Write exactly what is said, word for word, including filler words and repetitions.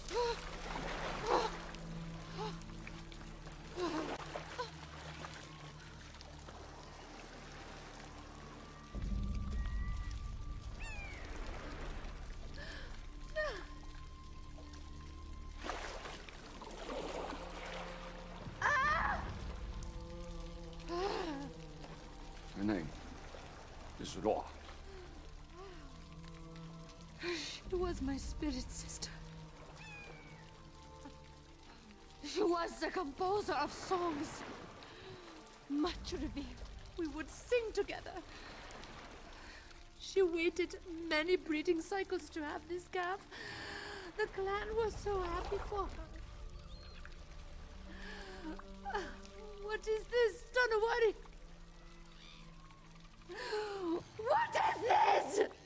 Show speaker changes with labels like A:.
A: Her name is Roa.
B: She was my spirit sister. She was the composer of songs. Much revealed, we would sing together. She waited many breeding cycles to have this calf. The clan was so happy for her. What is this? Don't worry. What is this?